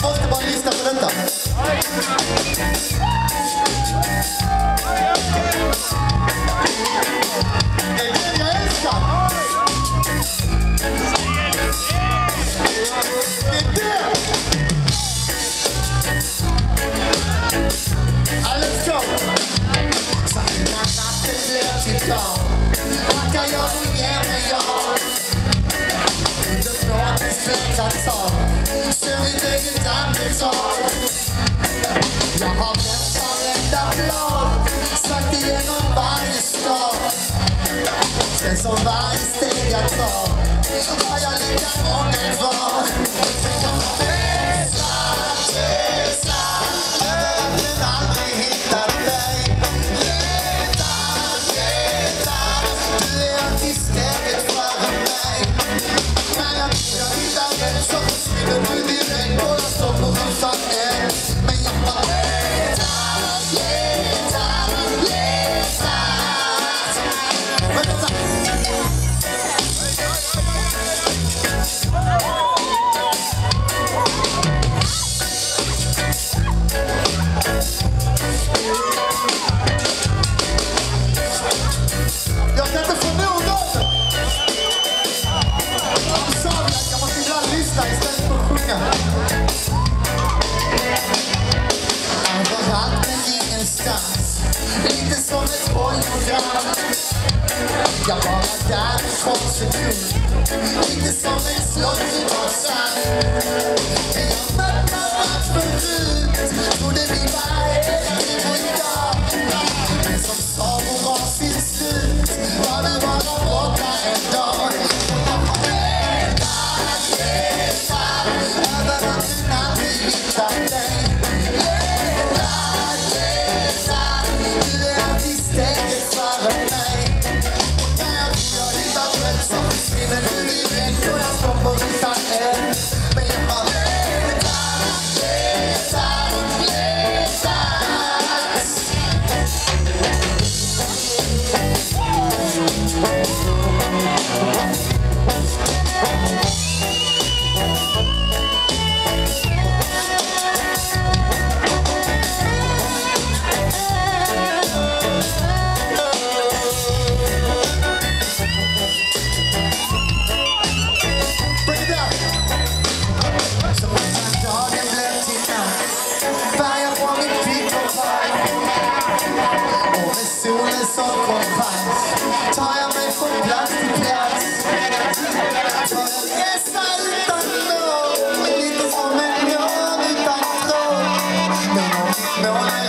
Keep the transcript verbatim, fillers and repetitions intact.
måste bara lyssna på detta. Det är det jag älskar. Det är det. Ja, let's go. Samma natten blev till dag. Vad kan jag få ge mig jag? Under brådens spetsat tag. Ser mitt eget andetag. Jag har vänt varenda blad. Sagt igenom varje stad. Sen som varje steg jag tar har jag lika många kvar. Överallt men ingenstans. Lite som ett hologram. Jag bara där en kort sekund. Lite som en slott i Vasan. Jag mötte allt förut. Trodde vi var ett och idag. Men som sa vår var sitt slut. Var det bara borta en dag. Solen som kompass tar jag mig från plats till plats. För en resa utan mål, lite som en björn utan tråd. Men om mitt mål